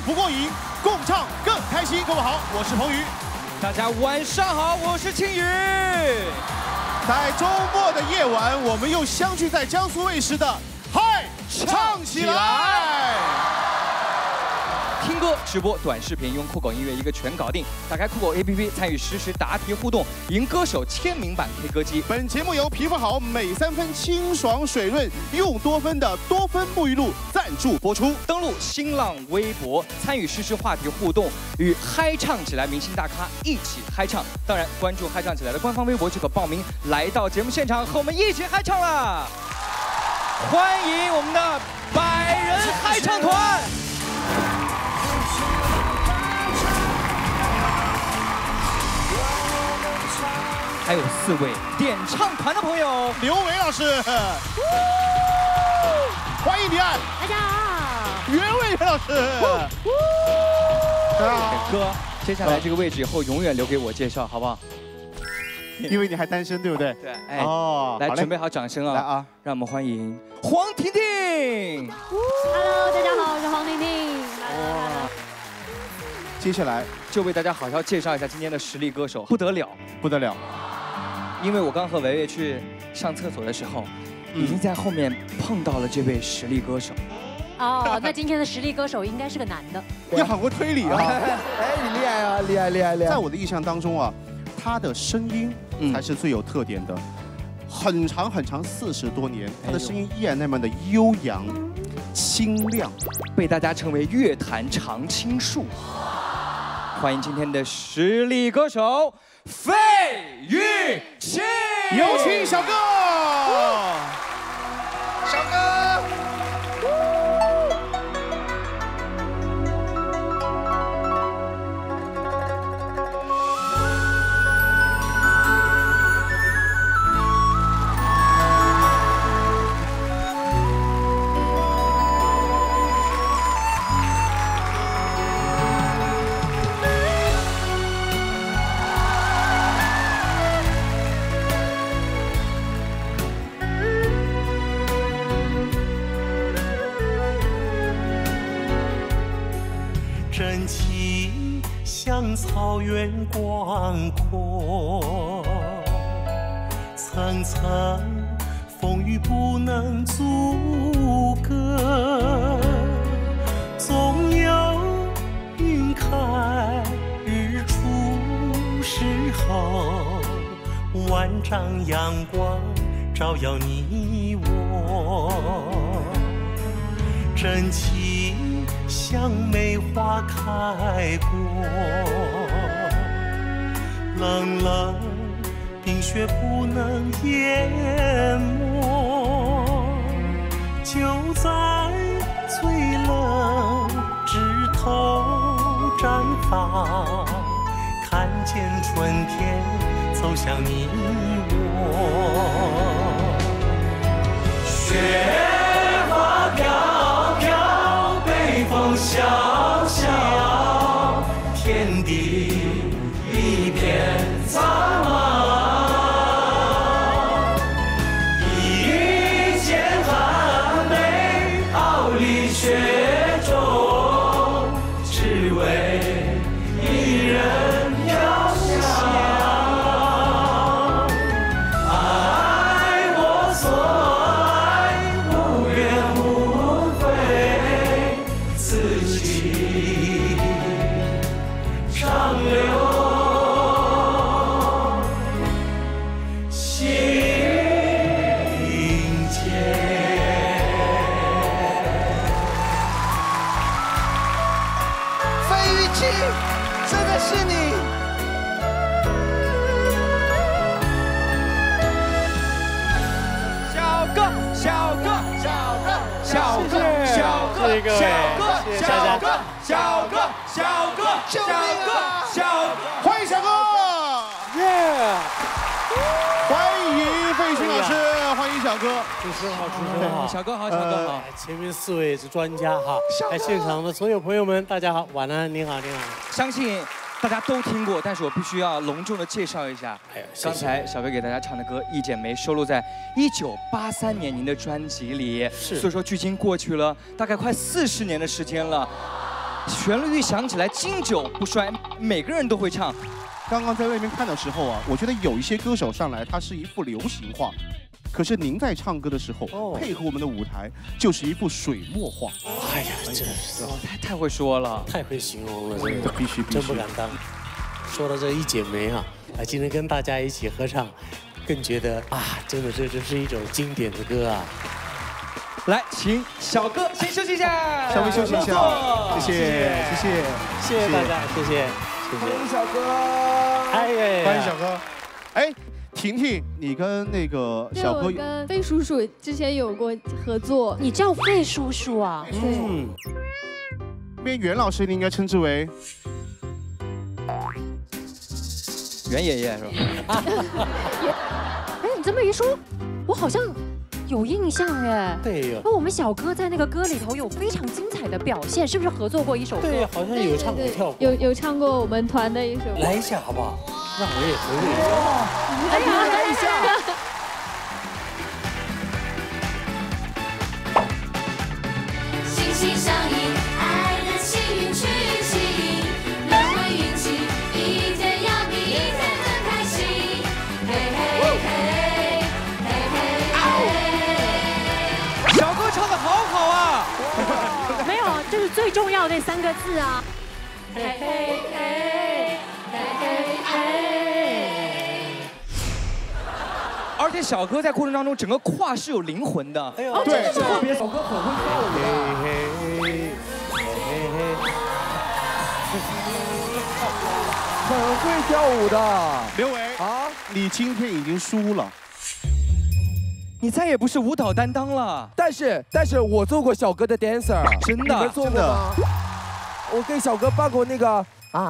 不过瘾，共唱更开心。各位好，我是彭宇。 大家晚上好，我是庆宇。 在周末的夜晚，我们又相聚在江苏卫视的《嗨唱起来》。 听歌、直播、短视频，用酷狗音乐一个全搞定。打开酷狗 APP， 参与实时答题互动，赢歌手签名版 K 歌机。 本节目由皮肤好美3分清爽水润用多芬的多芬沐浴露赞助播出。 登录新浪微博，参与实时话题互动，与嗨唱起来明星大咖一起嗨唱。当然，关注嗨唱起来的官方微博即可报名，来到节目现场和我们一起嗨唱啦！欢迎我们的100人嗨唱团。 还有4位点唱团的朋友， 刘维老师，欢迎李安， 大家好， 袁伟老师，大家好。 哥，接下来这个位置以后永远留给我介绍，好不好？ 因为你还单身，对不对？ 对，哎， 哦， 来准备好掌声啊！ 来啊， 让我们欢迎黄婷婷。 Hello， 大家好，我是黄婷婷。 哇，接下来就为大家好好介绍一下今天的实力歌手，不得了， 不得了。 因为我刚和维维去上厕所的时候，已经在后面碰到了这位实力歌手。 哦，那今天的实力歌手应该是个男的。 你好会推理啊！ 哎，你厉害啊，厉害厉害厉害！ 在我的印象当中啊，他的声音才是最有特点的。很长40多年，他的声音依然那么的悠扬、清亮， 被大家称为乐坛常青树。欢迎今天的实力歌手。 费玉清， 有请小哥。小哥。 真情像草原广阔，层层风雨不能阻隔。总有云开日出时候，万丈阳光照耀你我。真情。 像梅花开过，冷冷冰雪不能淹没，就在最冷枝头绽放，看见春天走向你我。雪花飘飘。 风萧萧，天地一片苍茫。一剑寒梅，傲立雪中，只为一人飘香。爱我所爱，无怨无悔。 自己长留心间。 费玉清，真的是你！ 小哥，小哥，小哥，小哥，小哥，小哥，小哥，小哥，小哥，小哥， 欢迎小哥，耶！欢迎费玉清老师，欢迎小哥。 主持人好，主持人好， 小哥好，小哥好。 前面4位是专家哈，在现场的所有朋友们，大家好，晚安，你好，你好。 相信大家都听过，但是我必须要隆重的介绍一下。刚才小哥给大家唱的歌《一剪梅》收录在1983年您的专辑里， 是。 所以说距今过去了大概快40年的时间了。 旋律一响起来，经久不衰，每个人都会唱。 刚刚在外面看的时候啊，我觉得有一些歌手上来，他是一副流行画。 可是您在唱歌的时候，配合我们的舞台，就是一幅水墨画。 哎呀，真是太会说了， 太会形容了，真的必须， 真不敢当。说到这一剪梅啊，今天跟大家一起合唱，更觉得啊，真的这是一首经典的歌啊。 来，请小哥先休息一下， 稍微休息一下，谢谢大家，谢谢。 欢迎小哥， 哎， 欢迎小哥，哎。 婷婷，你跟那个小哥， 我跟费叔叔之前有过合作。 你叫费叔叔啊？ 嗯。边袁老师，你应该称之为袁爷爷是吧？ 哎，你这么一说，我好像有印象耶。 对呀。 那我们小哥在那个歌里头有非常精彩的表现，是不是合作过一首歌？ 对，好像有唱过跳过。 有唱过我们团的一首。 来一下好不好？ 让我也回味一下。 哎呀，来一下！ 心心相印，爱的幸运去行，轮回运气，一天要比一天更开心。嘿嘿嘿，嘿嘿嘿。 小哥唱的好好啊！ 没有，就是最重要的那3个字啊。嘿嘿嘿，嘿嘿嘿。 而且小哥在过程当中，整个胯是有灵魂的。 哎呦， 对， 特别小哥很会跳舞很会跳舞的。 刘伟啊，你今天已经输了， 你再也不是舞蹈担当了。 但是我做过小哥的 dancer， 真的， 你们做过吗？我跟小哥扮过那个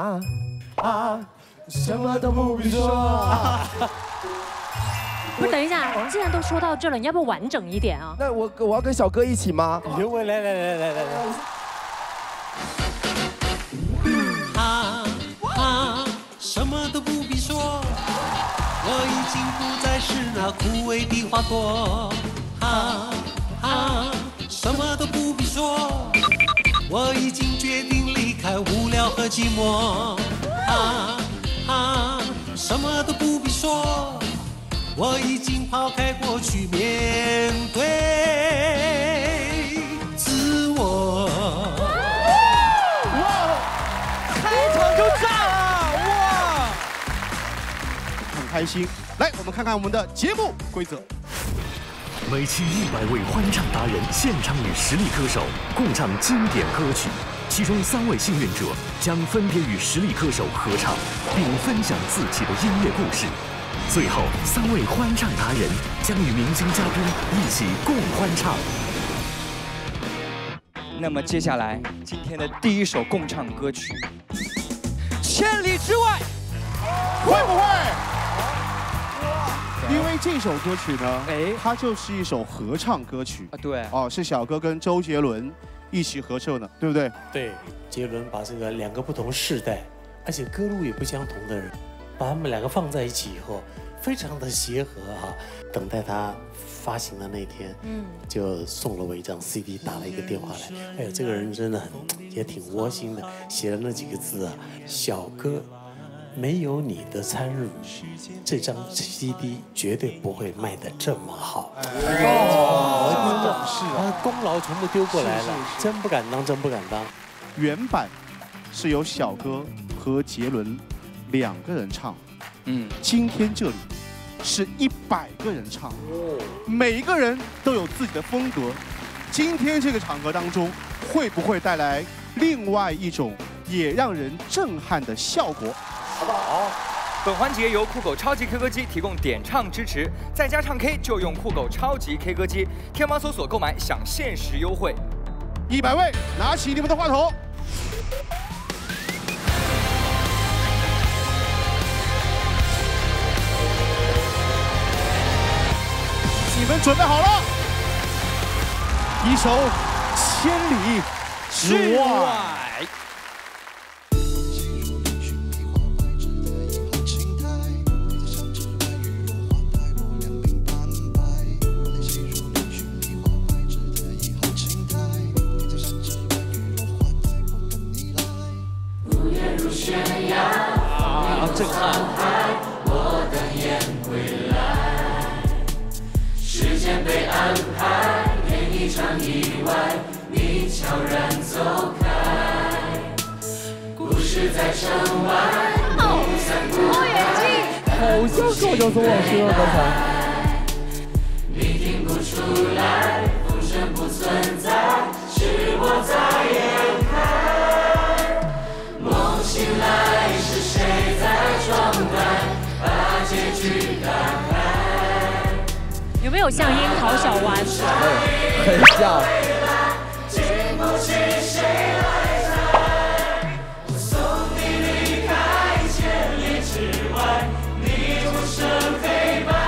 什么都不必说。 不是，等一下，既然都说到这了，你要不要完整一点啊？ 那我要跟小哥一起吗？ 刘伟，来。 什么都不必说，我已经不再是那枯萎的花朵。什么都不必说，我已经决定离开无聊和寂寞。什么都不必说。 我已经抛开过去，面对自我。 哇！开场就炸了！哇！ 很开心。来，我们看看我们的节目规则。 每期100位欢唱达人现场与实力歌手共唱经典歌曲，其中3位幸运者将分别与实力歌手合唱，并分享自己的音乐故事。 最后，3位欢唱达人将与明星嘉宾一起共欢唱。 那么接下来，今天的第一首共唱歌曲《千里之外》， 会不会？因为这首歌曲呢，它就是一首合唱歌曲啊，对， 哦，是小哥跟周杰伦一起合唱的，对不对？ 对，杰伦把这个2个不同世代，而且歌路也不相同的人。 把他们2个放在一起以后，非常的协和哈。等待他发行的那天，就送了我一张 CD， 打了一个电话来。哎呦，这个人真的也挺窝心的，写了那几个字啊：小哥，没有你的参与，这张 CD 绝对不会卖得这么好。哦，是啊，功劳全部丢过来了，真不敢当，真不敢当。 原版是由小哥和杰伦2个人唱，今天这里是100个人唱，每一个人都有自己的风格。今天这个场合当中，会不会带来另外一种也让人震撼的效果？ 好不好？本环节由酷狗超级 K 歌机提供点唱支持，在家唱 K 就用酷狗超级 K 歌机，天猫搜索购买享限时优惠。 100位，拿起你们的话筒。 你们准备好了？一首《千里之外》。 震撼。 我等雁归来，时间被安排，演一场意外，你悄然走开。故事在城外，梦散不开。 好像是我叫宋老师啊，刚才。 你听不出来，风声不存在，是我在掩盖。梦醒来，是谁在窗台把结局打开？ 有没有像樱桃小丸？ 很像。 经不起谁来摘。我送你离开千里之外，你终生黑白。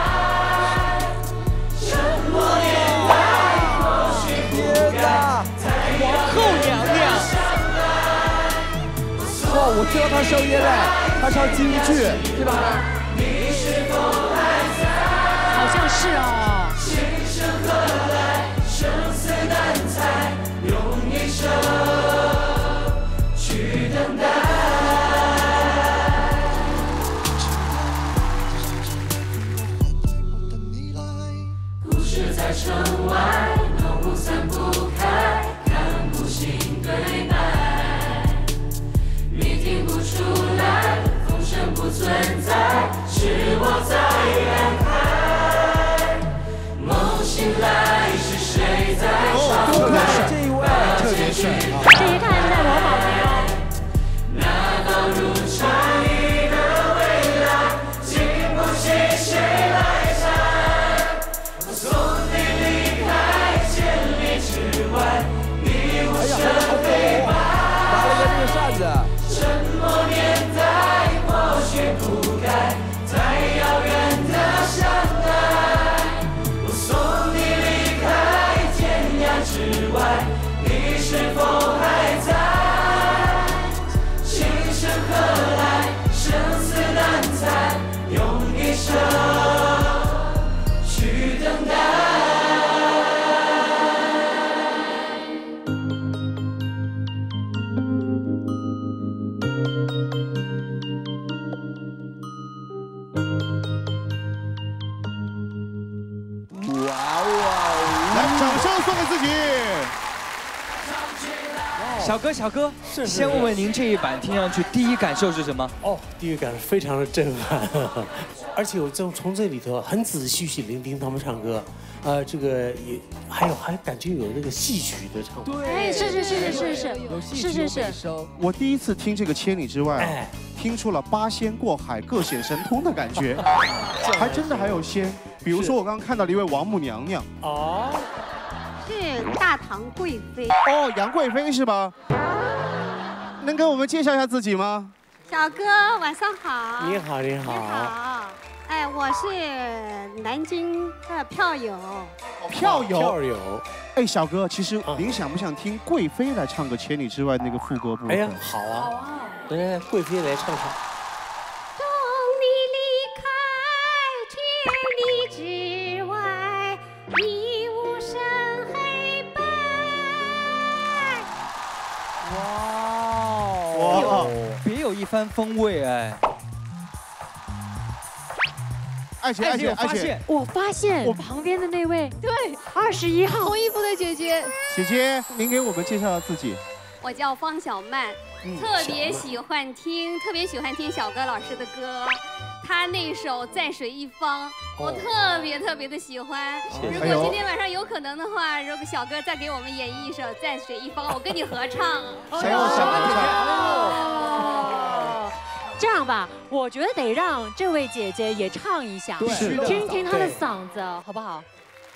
沉默年代，或许不该再遥远的相爱。 哇，我知道他声音嘞，他唱京剧，对吧？ 你是否还在？ 好像是哦。 琴声何来？生死难猜，用一生去等待。故事在城外，浓雾散不开，看不清对白。你听不出来，风声不存在，是我在掩开。梦醒来，是谁在窗台？ 这一位特别帅啊！ 这一看在模仿谁哦？ 那道如蝉翼的未来，经不起谁来摘。我送你离开千里之外，你无声黑白。 拿了个这个扇子。 沉默年代，或许不该再遥远的相爱。我送你离开天涯之外，你是否还在？琴声何来？生死难猜，用一生去等待。 来，掌声送给自己。 小哥，先问问您这一版听上去第一感受是什么？ 哦，第一感受非常的震撼，而且我从这里头很仔细去聆听他们唱歌，这个也还感觉有那个戏曲的唱法。 对，是， 我第一次听这个《千里之外》，听出了八仙过海各显神通的感觉，还真的还有仙，比如说我刚刚看到了一位王母娘娘。 哦。 是大唐贵妃哦，杨贵妃是吧？能给我们介绍一下自己吗？ 小哥，晚上好。 你好，你好。 你好。哎，我是南京的票友。 票友。 票友。 哎，小哥，其实您想不想听贵妃来唱个《千里之外》那个副歌部分？ 哎呀，好啊。来，贵妃来唱唱。 送你离开千里之外，你无声。 哇，别有一番风味哎！ 艾姐， 我发现旁边的那位，对，21号红衣服的姐姐， 姐姐，您给我们介绍下自己。 我叫方小曼，特别喜欢听小哥老师的歌。他那首《在水一方》，我特别的喜欢。如果今天晚上有可能的话，如果小哥再给我们演绎一首《在水一方》，我跟你合唱。 谁有什么唱？这样吧，我觉得得让这位姐姐也唱一下，听听她的嗓子，好不好？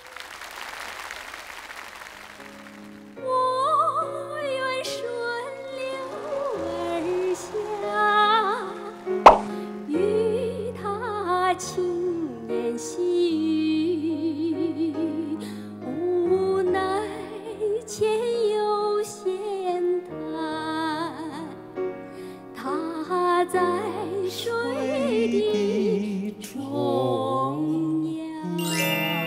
我愿顺流而下，与他轻言细语，无奈前有险滩，他在水的中央。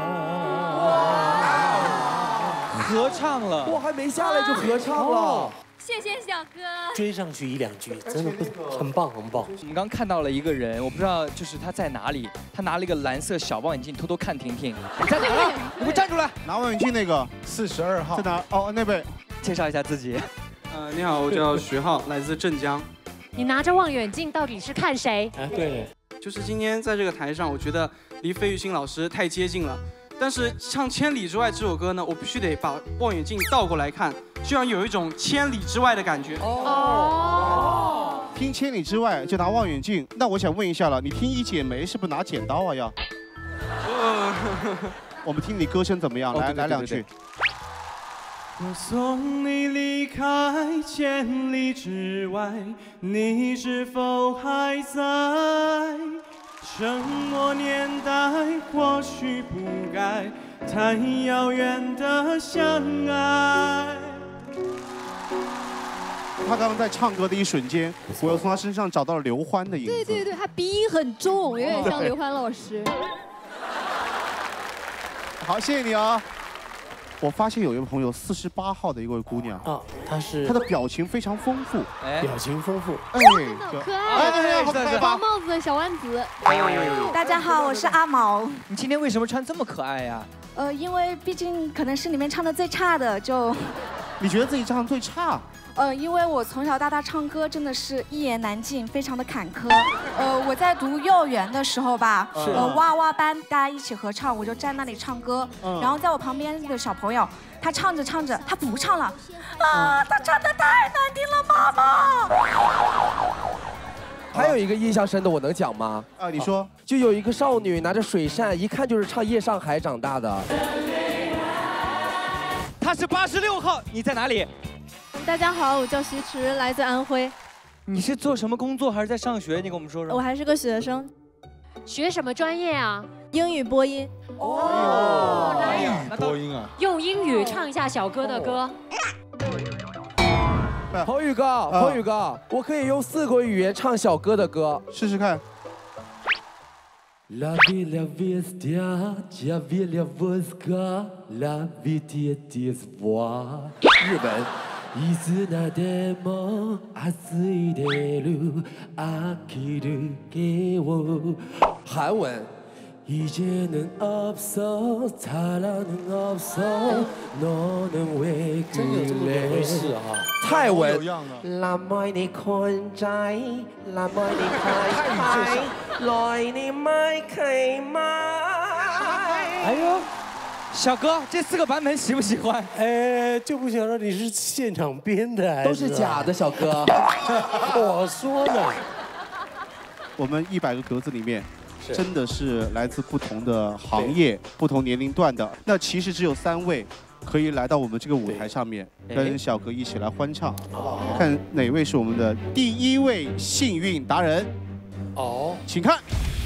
合唱了， 我还没下来就合唱了。 谢谢小哥。 追上去1、2句，真的很棒，很棒。 我们刚看到了一个人，我不知道就是他在哪里，他拿了一个蓝色小望远镜，偷偷看婷婷。你在哪儿？你给我站出来！ 拿望远镜那个 42号在哪？哦，那位。 介绍一下自己。 你好，我叫徐浩，来自镇江。 你拿着望远镜到底是看谁？ 对， 就是今天在这个台上，我觉得离费玉清老师太接近了。但是唱《千里之外》这首歌呢，我必须得把望远镜倒过来看，就要有一种千里之外的感觉。 哦。听《千里之外》就拿望远镜，那我想问一下了，你听《一剪梅》是不是拿剪刀啊？要？我们听你歌声怎么样？来2句。 我送你离开千里之外，你是否还在？沉默年代或许不该太遥远的相爱。 他刚刚在唱歌的一瞬间，我又从他身上找到了刘欢的影子。 对，他鼻音很重，有点像刘欢老师。 好，谢谢你啊。我发现有一位朋友48号的一位姑娘啊，她的表情非常丰富， 表情丰富， 哎， 好可爱， 好可爱吧？ 黄帽子的小丸子。 大家好，我是阿毛。 你今天为什么穿这么可爱呀？ 因为毕竟可能是里面唱的最差的，就。 你觉得自己唱的最差？ 因为我从小到大唱歌真的是一言难尽，非常的坎坷。我在读幼儿园的时候吧，哇哇班大家一起合唱，我就站那里唱歌，然后在我旁边的小朋友，他唱着唱着，他不唱了，啊，他唱的太难听了，妈妈。 还有一个印象深的，我能讲吗？ 啊，你说。 就有一个少女拿着水扇，一看就是唱《夜上海》长大的。 她是86号，你在哪里？ 大家好，我叫徐迟，来自安徽。 你是做什么工作还是在上学？你跟我们说说。 我还是个学生。 学什么专业啊？ 英语播音。 播音啊！ 用英语唱一下小哥的歌。 彭宇哥，我可以用4国语言唱小哥的歌， 试试看。 La villa vestia, ya villa voska, la villa disvoa。日本。いつなでも熱い出る飽きるけを。韩文。이제는 없어 사랑은 없어 너는 왜 그래。泰文。ละมอยในคนใจละมอยในใครลอยในไม้ใครไม้。 哎呦。小哥，这4个版本喜不喜欢？ 就不晓得你是现场编的， 都是假的，小哥。 我说呢。 我们100个格子里面，真的是来自不同的行业、不同年龄段的。那其实只有3位可以来到我们这个舞台上面，跟小哥一起来欢唱。看哪位是我们的第1位幸运达人？请看。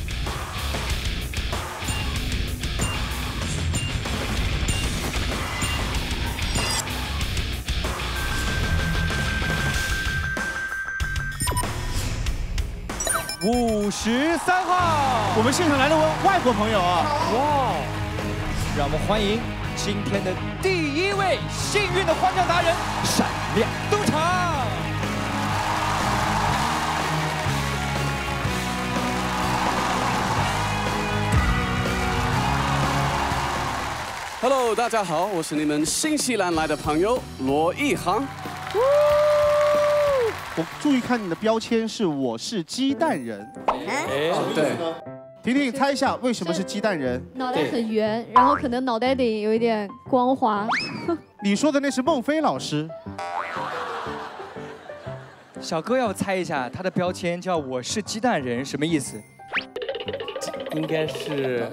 53号， 我们现场来了外国朋友啊！ 哇，让我们欢迎今天的第1位幸运的欢唱达人闪亮登场。 Hello， 大家好，我是你们新西兰来的朋友罗一航。 我注意看你的标签是我是鸡蛋人。 对。 婷婷，猜一下为什么是鸡蛋人？ 脑袋很圆，然后可能脑袋顶有一点光滑。 你说的那是孟非老师。 小哥要猜一下，他的标签叫我是鸡蛋人，什么意思？ 应该是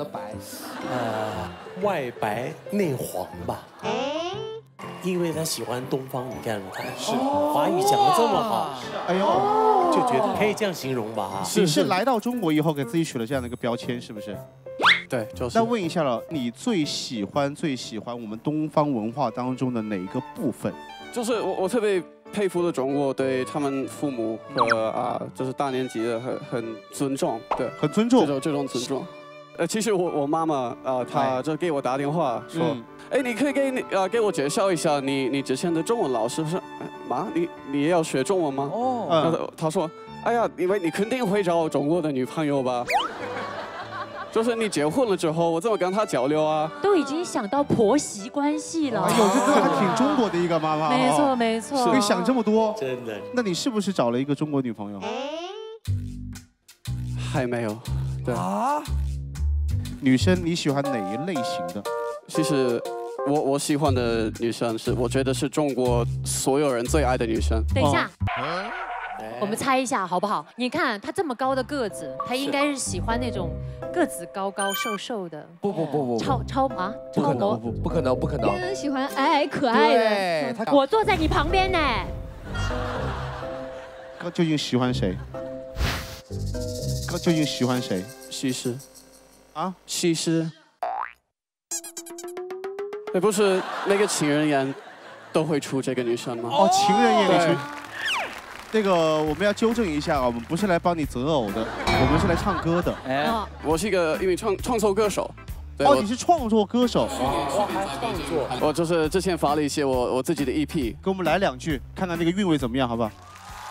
外白内黄吧。因为他喜欢东方，你看他是华语讲得这么好， 哎呦， 就觉得可以这样形容吧。 你是来到中国以后给自己取了这样的一个标签，是不是？ 对，就是。 那问一下了，你最喜欢我们东方文化当中的哪一个部分？ 就是我特别佩服的中国对他们父母和就是大年纪的很尊重，对， 很尊重这种尊重。 其实我妈妈她就给我打电话说，你可以给我介绍一下你之前的中文老师是妈，你也要学中文吗？她说，哎呀，因为你肯定会找中国的女朋友吧。就是你结婚了之后，我怎么跟她交流啊？ 都已经想到婆媳关系了。 哎呦，这还挺中国的一个妈妈。 没错没错。 所以想这么多， 真的。 那你是不是找了一个中国女朋友？ 还没有。对啊。 女生你喜欢哪一类型的？ 其实我喜欢的女生是，我觉得是中国所有人最爱的女生。 等一下。我们猜一下好不好？你看他这么高的个子，他应该是喜欢那种个子高高瘦瘦的。 不， 超啊！ 不可能。 喜欢矮矮可爱的。 我坐在你旁边呢。 究竟喜欢谁？究竟喜欢谁？ 西施。 啊？ 西施。对，不是那个情人眼都会出这个女生吗？ 哦，情人眼里出。那个我们要纠正一下，我们不是来帮你择偶的，我们是来唱歌的。 我是一个因为创作歌手。 哦，你是创作歌手。 我还创作。 我就是之前发了一些我自己的 EP， 给我们来2句，看看那个韵味怎么样，好不好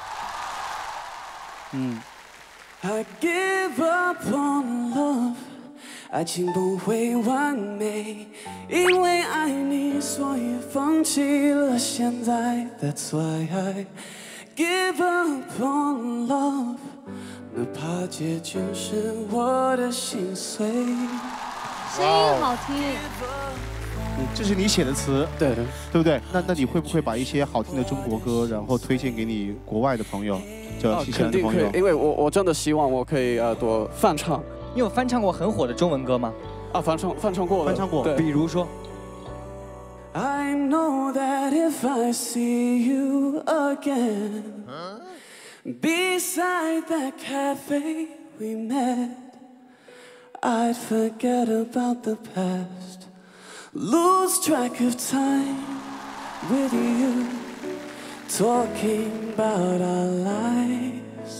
？I give up on love， 爱情不会完美，因为爱你，所以放弃了现在。That's why I give up on love， 哪怕结局是我的心碎。 声音好听。 这是你写的词， 对不对？那你会不会把一些好听的中国歌，然后推荐给你国外的朋友，就新西兰的朋友？ 肯定可以，因为我真的希望我可以多翻唱。 你有翻唱过很火的中文歌吗？ 翻唱过。 比如说。 I know that if I see you again, beside that cafe we met, I'd forget about the past, lose track of time with you, talking about our lives.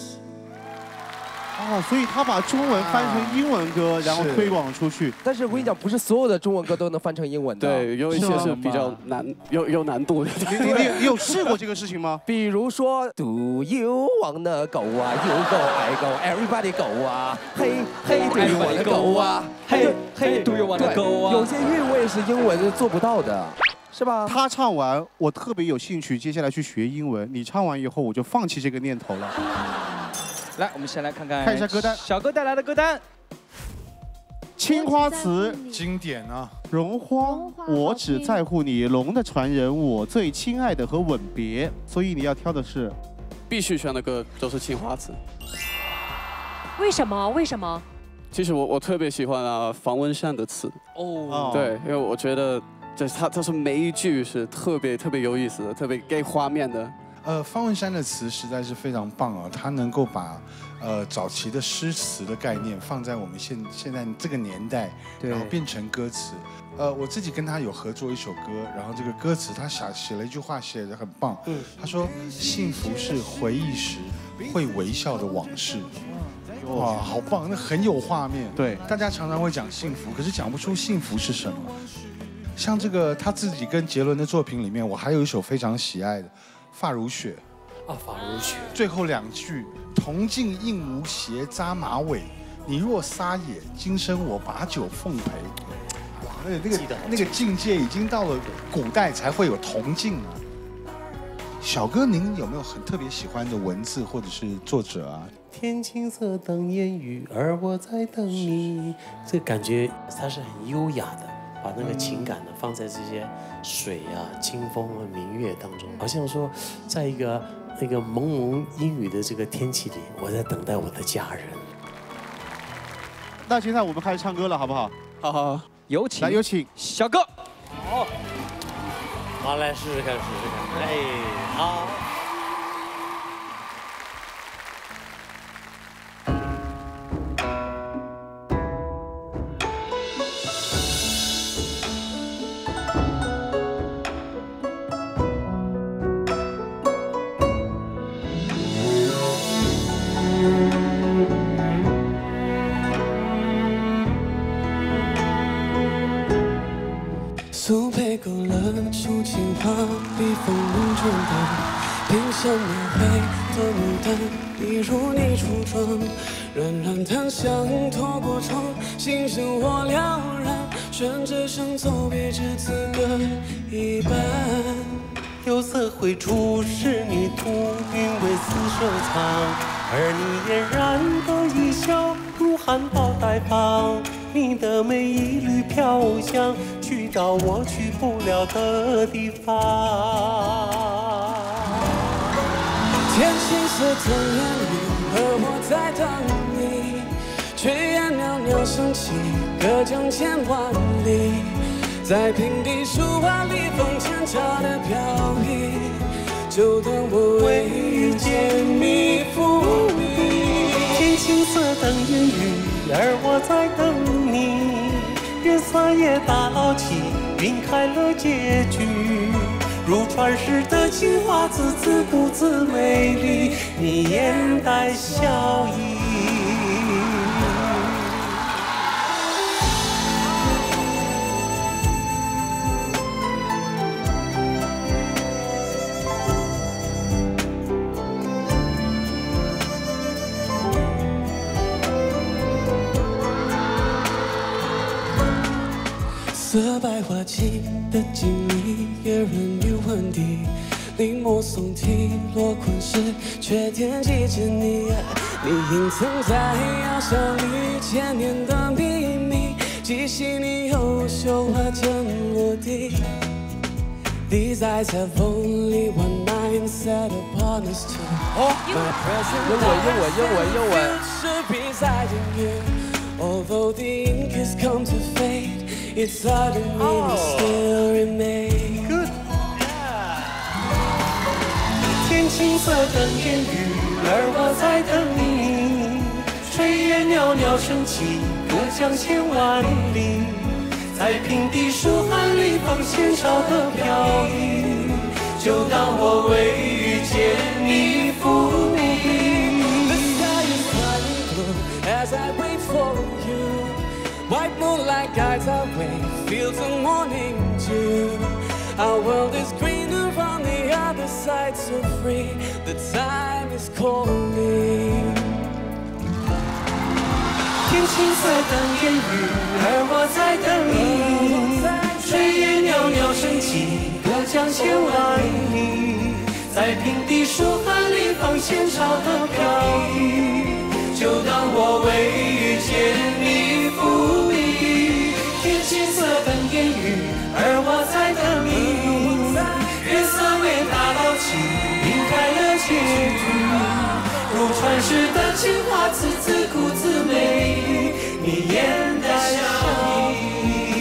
所以他把中文翻成英文歌，然后推广出去。 但是我跟你讲，不是所有的中文歌都能翻成英文的。 对，有一些是比较难，有难度的。 你有试过这个事情吗？ 比如说 ，Do you wanna go 啊 ？You go, I go, everybody go 啊！嘿嘿 ，Do you wanna go 啊？ 嘿嘿 ，Do you wanna go 啊？ 有些韵味是英文是做不到的。是吧？ 他唱完，我特别有兴趣，接下来去学英文。你唱完以后，我就放弃这个念头了。 来，我们先来看一下歌单。 小哥带来的歌单： 青花瓷， 经典啊； 绒花，我只在乎你；龙的传人，我最亲爱的和吻别。所以你要挑的是， 必须选的歌都是青花瓷。 为什么？为什么？ 其实我特别喜欢方文山的词。对，因为我觉得他是每一句是特别有意思的，特别给画面的。 方文山的词实在是非常棒啊，他能够把早期的诗词的概念放在我们现在这个年代，然后变成歌词。我自己跟他有合作一首歌，然后这个歌词他写了一句话，写得很棒。他说：“幸福是回忆时会微笑的往事。”哇，好棒，那很有画面。 对， 大家常常会讲幸福，可是讲不出幸福是什么。像这个他自己跟杰伦的作品里面，我还有一首非常喜爱的。发如雪发如雪， 最后2句：铜镜映无邪扎马尾，你若撒野，今生我把酒奉陪。哇，那个境界已经到了古代才会有铜镜啊。小哥，您有没有很特别喜欢的文字或者是作者啊？ 天青色等烟雨，而我在等你。这个感觉它是很优雅的。把那个情感呢放在这些水啊、清风和明月当中，好像说，在一个那个蒙蒙阴雨的这个天气里，我在等待我的家人。 那现在我们开始唱歌了，好不好？ 好， 有请， 来有请小哥。 好，来试试看，哎，好。 都配够了抒情话，比风中的凭什么会的牡丹，一如你初妆，软软檀香透过窗，心生我了然，顺着声走别只此歌一半。 釉色绘出仕女图，韵味似收藏，而你嫣然的一笑，如含苞待放。你的美一缕飘香，去到我去不了的地方。 天青色等烟雨，而我在等你。炊烟袅袅升起，隔江千万里。在平地树瓦里，风牵着的飘逸，就等我为遇见你赋予。 天青色等烟雨，而我在等你。月色也大老起，晕开了结局。如传世的情话，字字不自美丽，你眼带笑意。 色百花情的经历，也润于文底。临摹宋体，落昆时，却惦记着你。你隐藏在窑小里千年的秘密，既细腻又秀花渐落地。These eyes have only one mind set upon us two. My present future residing here. Although the ink has come to fade, its sudden meaning still remains. Good. 天青色等烟雨，而我在等你。炊烟袅袅升起，隔江千万里。在平地书寒里，放纤少的飘逸，就当我为遇见你赋予。 The sky is crying blue as I wait for you. White moonlight guides our way, fields of morning dew. Our world is greener on the other side, so free. The time is calling. 天青色等烟雨，而我在等你。炊烟袅袅升起，隔江千万里。在平地书寒里，放纤少的飘逸，就当我为遇见你赋予。天青色等烟雨，而我在等你。月色为大老起，晕开了结局。 如传世的情话，字字古字美丽，你眼带笑意。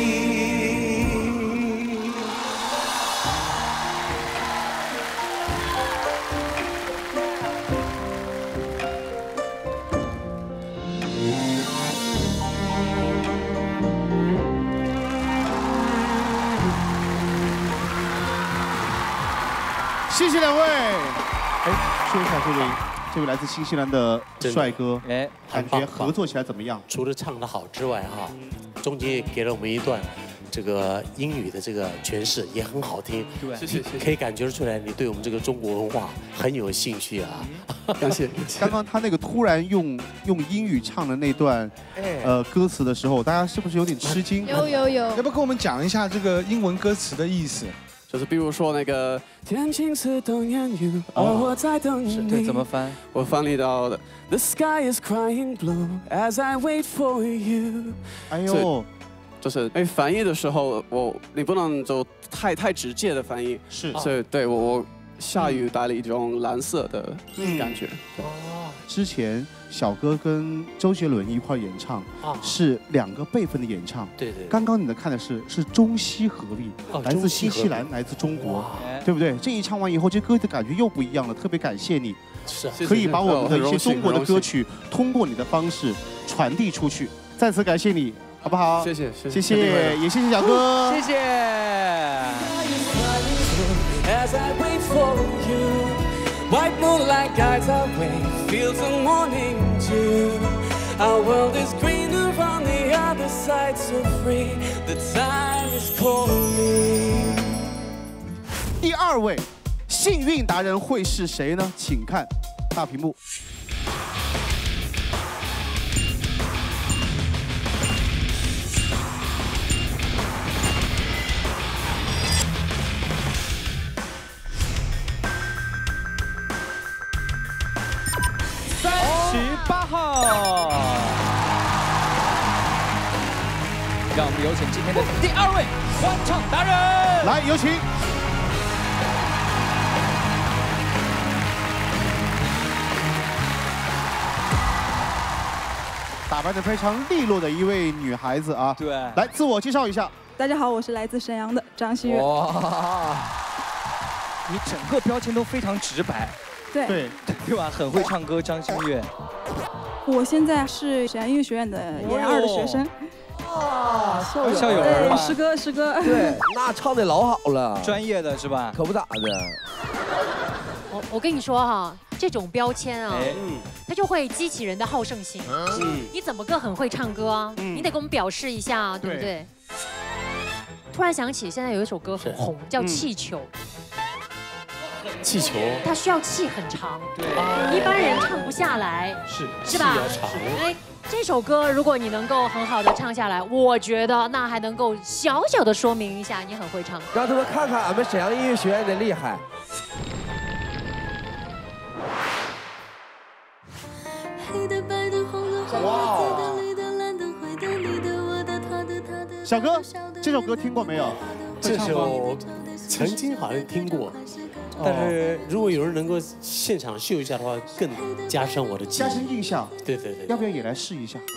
谢谢两位。哎，说一下这位来自新西兰的帅哥，哎，感觉合作起来怎么样？ 除了唱得好之外，哈，中间也给了我们一段这个英语的这个诠释，也很好听。 对，谢谢。 可以感觉出来，你对我们这个中国文化很有兴趣啊。 感谢。 刚刚他那个突然用英语唱的那段歌词的时候，大家是不是有点吃惊？ 有。 要不要跟我们讲一下这个英文歌词的意思？ 就是比如说那个天青色等烟雨，而我在等你。 这怎么翻？ 我翻译到的。 The sky is crying blue as I wait for you。 哎呦， 就是翻译的时候，你不能就太直接的翻译， 是， 所以对我下雨带了一种蓝色的感觉。 哦，之前小哥跟周杰伦一块演唱，是2个辈分的演唱。 对对。 刚刚你们看的是中西合璧，来自新西兰，来自中国，对不对？这一唱完以后，这歌的感觉又不一样了。特别感谢你， 是可以把我们的一些中国的歌曲通过你的方式传递出去。再次感谢你，好不好？ 谢谢， 也谢谢小哥， 谢谢。 As I wait for you, white moonlight guides our way, fields of morning dew. Our world is greener on the other side, so free. The time is calling. 第2位，幸运达人会是谁呢？请看大屏幕。 38号，让我们有请今天的第2位欢唱达人， 来有请。打扮得非常利落的一位女孩子啊， 对， 来自我介绍一下。 大家好，我是来自沈阳的张馨月。 哇，你整个标签都非常直白。 对吧？很会唱歌，张馨月。 我现在是沈阳音乐学院的研2的学生。 哇，校友对，师哥。 对，那唱的老好了， 专业的是吧？ 可不咋的。 我跟你说哈，这种标签啊，它就会激起人的好胜心。你怎么个很会唱歌啊？你得给我们表示一下，对不对？突然想起现在有一首歌很红，叫《气球》。 气球， 它需要气很长，对，一般人唱不下来，是吧？哎，这首歌如果你能够很好的唱下来，我觉得那还能够小小的说明一下你很会唱， 让他们看看俺们沈阳音乐学院的厉害。 哇！小哥，这首歌听过没有？ 这首曾经好像听过。 但是如果有人能够现场秀一下的话，更加深我的记忆， 加深印象。对，要不要也来试一下？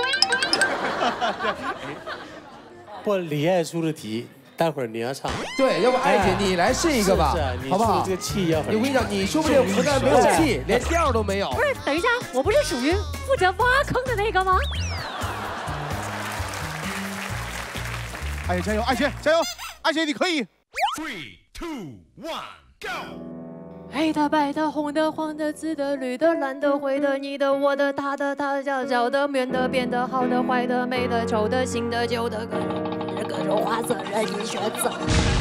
不，李爱出的题，待会儿你要唱。 对，要不艾姐你来试一个吧，好不好？ 这个气要很。 我跟你讲，你说不定不但没有气，连调都没有。 不是，等一下，我不是属于负责挖坑的那个吗？ 艾姐加油，艾姐加油，艾姐你可以。 3, 2, 1。 黑的、白的、红的、黄的、紫的、绿的、蓝的、灰的、你的、我的、他的、小小的、圆的、扁的、好的、坏的、美的、丑的、新的、旧的，各种花色任你选择。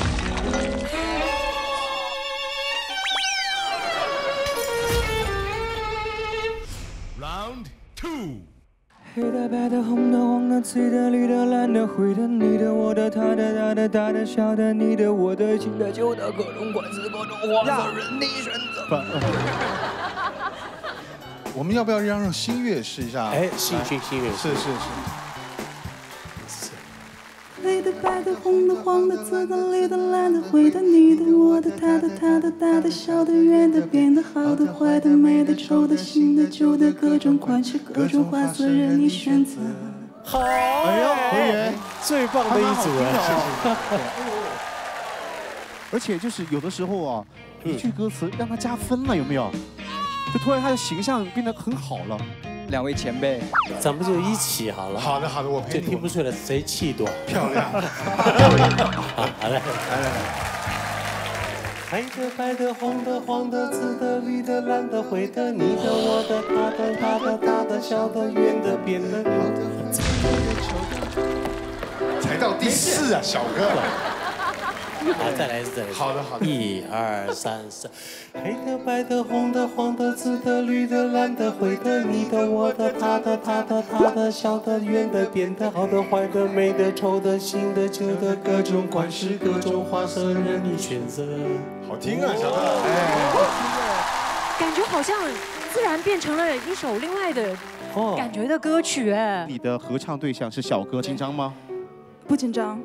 Round 2。 黑的、白的、红的、黄的、紫的、绿的、蓝的、灰的，你的、我的、他的、他的、大的、小的，你的、我的、新的、旧的，各种款式、各种花色，任你选择。 我们要不要让馨月试一下？ 哎，馨月， 是。 黑的、白的、红的、黄的、紫的、绿的、蓝的、灰的，你的、我的、他的、他的、大的、小的、圆的、扁的、好的、坏的、美的、丑的、新的、旧的，各种款式、各种花色，任你选择。 好， 哎呦，何言， 最棒的一组啊！ 而且就是有的时候啊，一句歌词让他加分了，有没有？就突然他的形象变得很好了。 2位前辈， 咱们就一起好了。 好的，我陪你。 就听不出来谁气多， 漂亮。 好嘞，来。黑的、白的、红的、黄的、紫的、绿的、蓝的、灰的，你的、我的、他的、他的、大的、小的、圆的、扁的、好的、 才到第4啊，小哥。 好，再来一次。 好的。 1、2、3、4。黑的、白的、红的、黄的、紫的、绿的、蓝的、灰的，你的、我的、他的、他的、他的、小的、圆的、扁的、好的、坏的、美的、丑的、新的、旧的，各种款式、各种花色，任你选择。 好听啊，小哥。 感觉好像自然变成了一首另外的感觉的歌曲哎。 你的合唱对象是小哥，紧张吗？ 不紧张。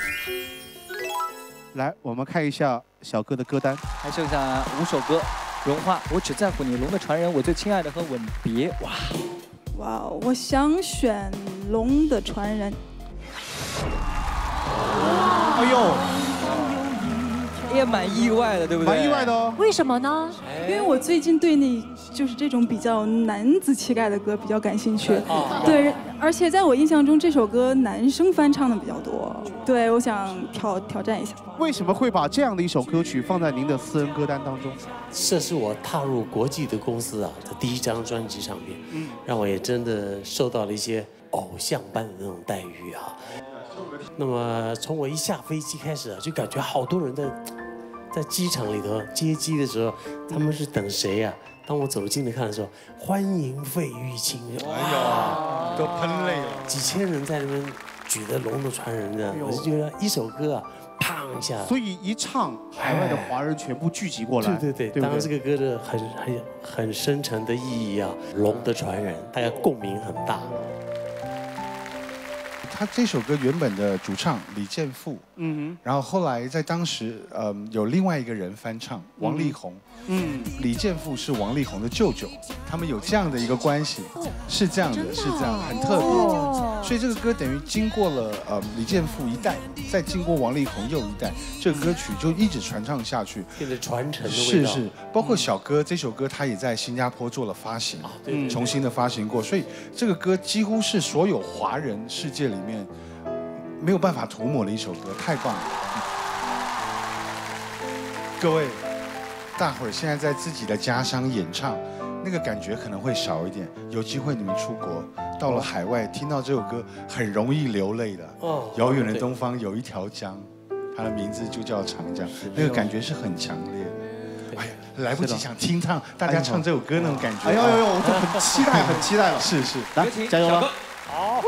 来，我们看一下小哥的歌单， 还剩下5首歌：融化、我只在乎你、龙的传人、我最亲爱的和吻别。 哇，我想选龙的传人。 哎呦， 也蛮意外的，对不对？ 蛮意外的哦。 为什么呢？ 因为我最近对你就是这种比较男子气概的歌比较感兴趣。对，而且在我印象中，这首歌男生翻唱的比较多。对，我想挑战一下。 为什么会把这样的一首歌曲放在您的私人歌单当中？ 这是我踏入国际的公司啊的第一张专辑上面，让我也真的受到了一些偶像般的那种待遇啊。那么从我一下飞机开始啊，就感觉好多人在机场里头接机的时候，他们是等谁呀？当我走近了看的时候，欢迎费玉清， 哎呀，都喷泪了， 几千人在那边举着龙头传人的，我就觉得一首歌啊，砰一下， 所以一唱，海外的华人全部聚集过来。 对，当然这个歌的很深沉的意义啊，龙的传人，大家共鸣很大。 他这首歌原本的主唱李健富，然后后来在当时，有另外一个人翻唱王力宏，李健富是王力宏的舅舅，他们有这样的一个关系，是这样的，是这样，很特别。所以这个歌等于经过了李健富一代，再经过王力宏又一代，这个歌曲就一直传唱下去， 变得传承的味道。 是，包括小哥这首歌，他也在新加坡做了发行，重新的发行过，所以这个歌几乎是所有华人世界里面没有办法涂抹的一首歌，太棒了！各位，大伙儿现在在自己的家乡演唱，那个感觉可能会少一点。有机会你们出国，到了海外，听到这首歌很容易流泪的。遥远的东方有一条江，它的名字就叫长江，那个感觉是很强烈的。哎呀，来不及想听唱大家唱这首歌那种感觉。 哎呦，我就很期待，很期待了。 是， 来，加油了！ 好。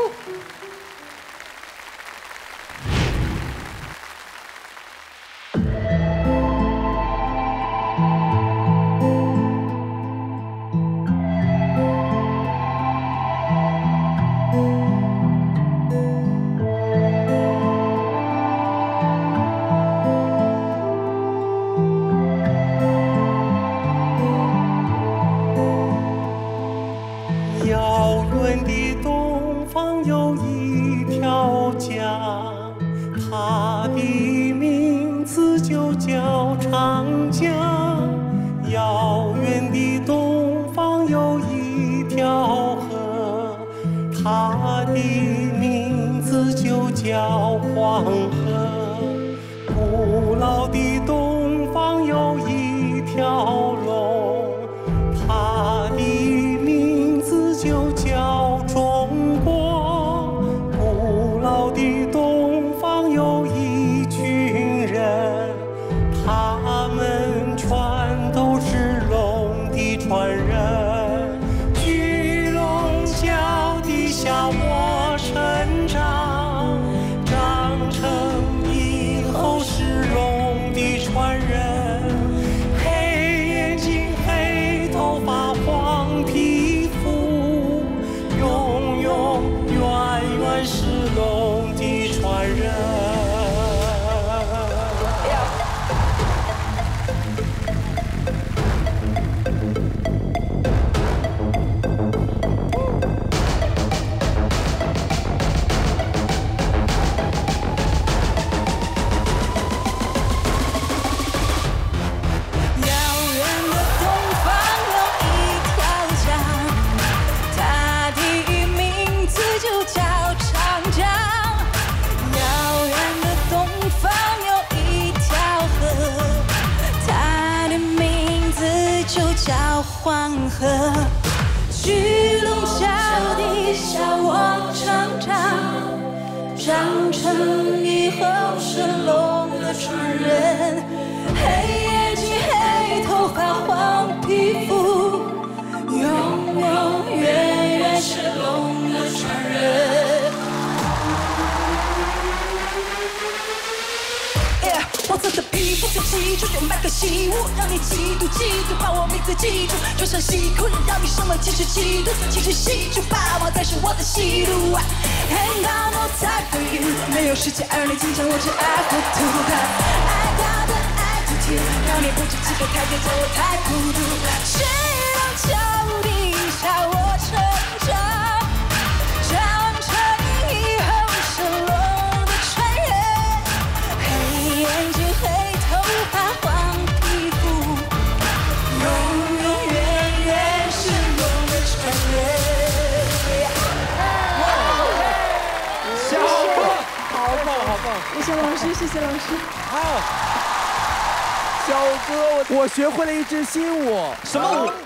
黄河，巨龙脚底下我成长，长成以后是龙的传人，黑眼睛黑头发黄皮肤，永永远远是龙的传人。黄色的皮肤就记住有麦克习武，让你嫉妒，把我名字记住，穿上西裤让你什么77度，其实戏剧霸王才是我的戏路。And I no time for you， 没有时间而你经常我只爱糊涂。I got the attitude， 让你不知几个台阶走，我太孤独。谁让脚底下我成长，长成以后是龙的传人。黑眼睛黑头发谢谢老师。 好，小哥，我学会了一支新舞， 什么舞？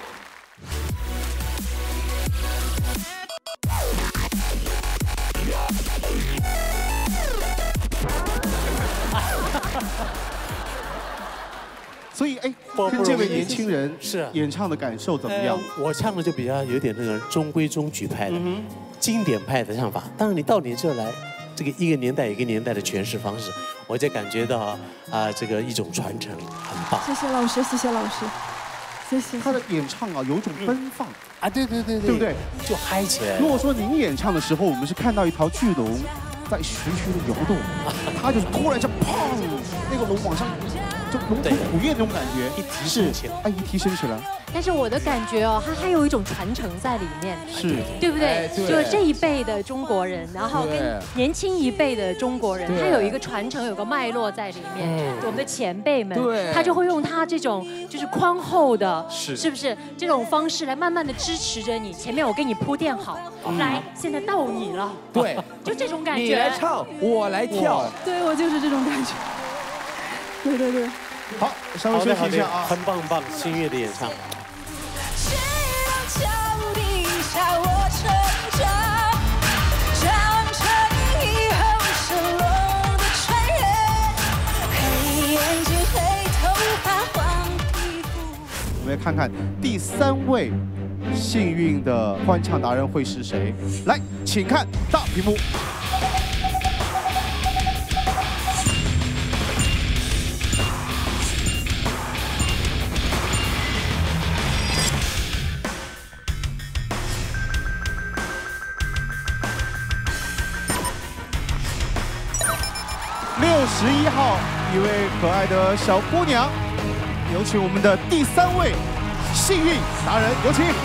所以，哎，跟这位年轻人是演唱的感受怎么样？ 我唱的就比较有点那个中规中矩派的，经典派的唱法。当然，你到你这来，这个一个年代一个年代的诠释方式，我就感觉到这个一种传承，很棒。 谢谢老师，谢谢老师，谢谢。 他的演唱啊，有一种奔放啊，对不对？就嗨起来。 如果说您演唱的时候，我们是看到一条巨龙在徐徐的游动，他就是突然就砰，那个龙往上。就龙腾虎跃那种感觉， 一提升起来， 一提升起来。 但是我的感觉哦，它还有一种传承在里面， 是， 对不对？就是这一辈的中国人，然后跟年轻一辈的中国人，他有一个传承，有个脉络在里面。我们的前辈们，他就会用他这种就是宽厚的，是不是这种方式来慢慢的支持着你？前面我给你铺垫好，来，现在到你了。 对， 就这种感觉。 你来唱，我来跳。 对，我就是这种感觉。对。 好，稍微休息一下啊， 很棒，新月的演唱。 谁让墙底下我成长，长成以后是龙的传人，黑眼睛、黑头发、黄皮肤。 我们来看看第3位幸运的欢唱达人会是谁？来，请看大屏幕。61号，一位可爱的小姑娘，有请我们的第3位幸运达人，有请。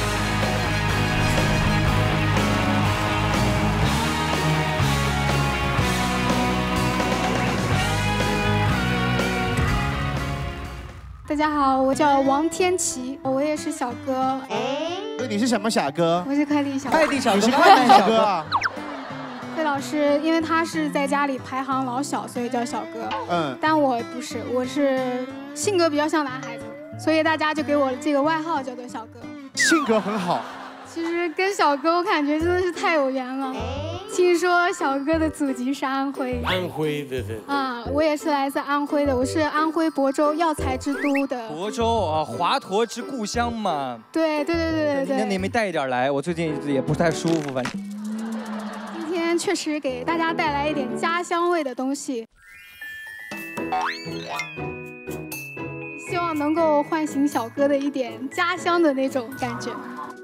大家好，我叫王天琪，我也是小哥。 你是什么小哥？ 我是快递小哥。 快递小哥，你是快递小哥啊？ 费老师，因为他是在家里排行老小，所以叫小哥。但我不是，我是性格比较像男孩子，所以大家就给我这个外号叫做小哥。 性格很好。 其实跟小哥我感觉真的是太有缘了。听说小哥的祖籍是安徽。 安徽，对。 啊，我也是来自安徽的，我是安徽亳州药材之都的。 亳州啊，华佗之故乡嘛。 对。 那你没带一点来？我最近也不太舒服，反正。 今天确实给大家带来一点家乡味的东西，希望能够唤醒小哥的一点家乡的那种感觉。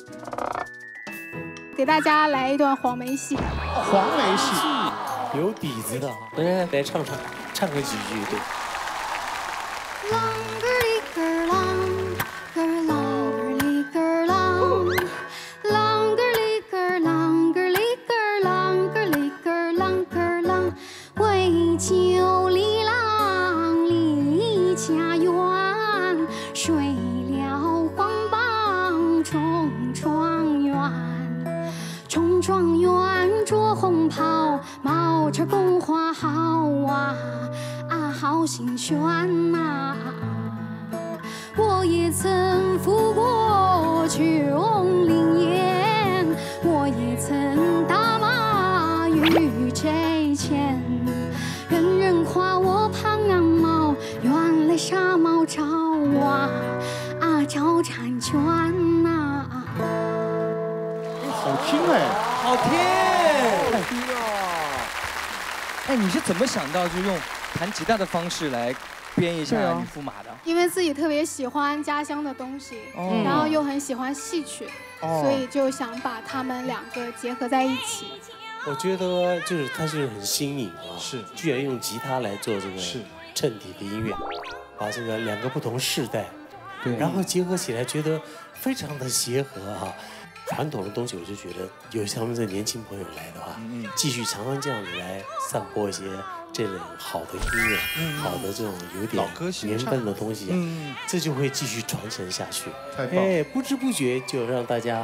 给大家来一段黄梅戏。 黄梅戏有底子的，来唱个几句，对。 啷个里个啷，个啷个里个啷，啷个里个啷个里个啷个里个啷个啷，为救里郎离家园，睡了黄榜中状元。中状元着红袍，帽车宫花好啊，好心弦呐。我也曾赴过琼林宴，我也曾打马与贼前，人人夸我胖羊毛，原来傻猫找啊，找婵娟呐。 好听哎， 好听，好听啊！哎，你是怎么想到就用弹吉他的方式来编一下《女驸马》的？ 因为自己特别喜欢家乡的东西，然后又很喜欢戏曲，所以就想把它们两个结合在一起。 我觉得就是它是很新颖啊，居然用吉他来做这个衬底的音乐，把这个两个不同世代，然后结合起来，觉得非常的协和啊。传统的东西，我就觉得有他们这年轻朋友来的话，继续常常这样子来散播一些这种好的音乐，好的这种有点年份的东西，这就会继续传承下去。 太棒！ 不知不觉就让大家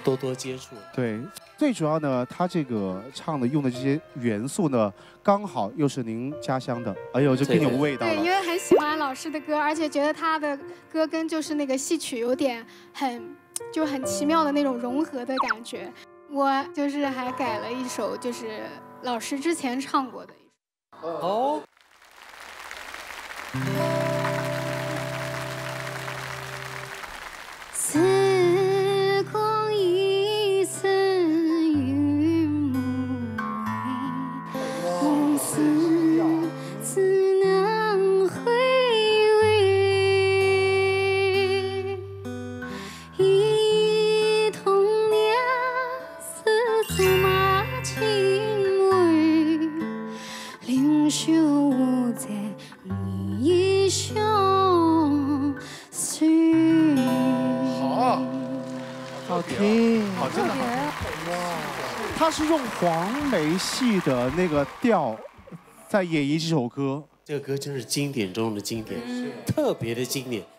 多多接触。 对，最主要呢，他这个唱的用的这些元素呢，刚好又是您家乡的，哎呦，就更有味道了。 对，因为很喜欢老师的歌，而且觉得他的歌跟就是那个戏曲有点很奇妙的那种融合的感觉。我就是还改了一首，就是老师之前唱过的一首。哦。 似光一丝云母梦似只能回味，忆童年似竹马青梅，灵秀无在你相随。 好听，好，真的好。他是用黄梅戏的那个调，在演绎这首歌。 这个歌真是经典中的经典，特别的经典。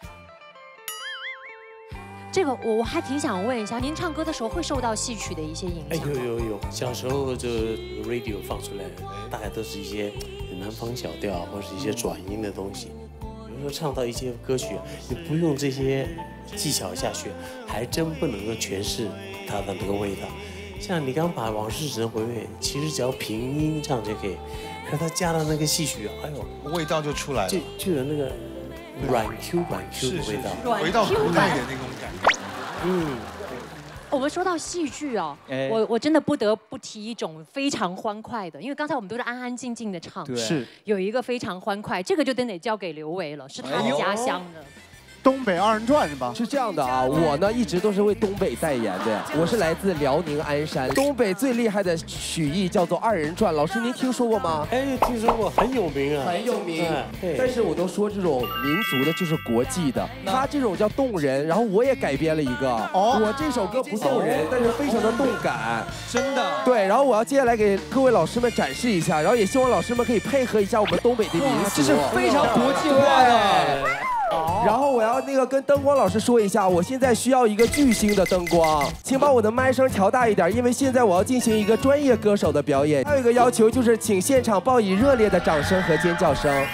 这个我还挺想问一下，您唱歌的时候会受到戏曲的一些影响？ 有，小时候就 radio 放出来，大概都是一些南方小调或是一些转音的东西。有时候唱到一些歌曲，你不用这些技巧下去，还真不能够诠释它的那个味道。像你刚把《往事只能回味》，其实只要平音唱就可以，可他加了那个戏曲，哎呦， 味道就出来了， 就有那个软 Q 的味道， 回到古代的那种感觉。 我们说到戏剧哦，我真的不得不提一种非常欢快的，因为刚才我们都是安安静静的唱， 是有一个非常欢快，这个就真得交给刘维了，是他们家乡的。 东北二人转是吧？ 是这样的啊，我呢一直都是为东北代言的，我是来自辽宁鞍山，东北最厉害的曲艺叫做二人转，老师您听说过吗？ 哎，听说过，很有名啊， 很有名。但是我都说这种民族的就是国际的，他这种叫动人，然后我也改编了一个，我这首歌不动人，但是非常的动感， 真的。 对，然后我要接下来给各位老师们展示一下，然后也希望老师们可以配合一下我们东北的民俗， 这是非常国际化的。 然后我要那个跟灯光老师说一下，我现在需要一个巨星的灯光，请把我的麦声调大一点，因为现在我要进行一个专业歌手的表演。还有一个要求就是，请现场报以热烈的掌声和尖叫声。 哎